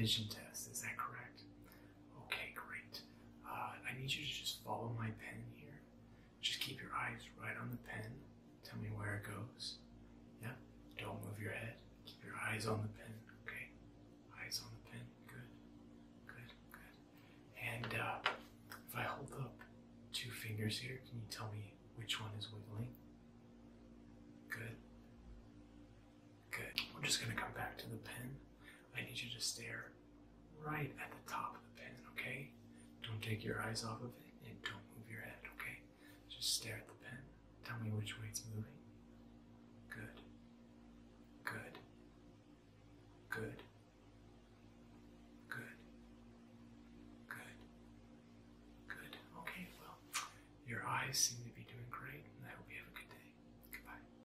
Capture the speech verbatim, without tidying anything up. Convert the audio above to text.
vision test, is that correct? Okay, great. Uh, I need you to just follow my pen here. Just keep your eyes right on the pen. Tell me where it goes. Yeah? Don't move your head. Keep your eyes on the pen, okay? Eyes on the pen. Good. Good, good. And uh, if I hold up two fingers here, can you tell me which one is wiggling? Good. Good. We're just gonna come back to the pen. I need you to stare right at the top of the pen, okay? Don't take your eyes off of it and don't move your head, okay? Just stare at the pen. Tell me which way it's moving. Good. Good. Good. Good. Good. Good. Okay, well, your eyes seem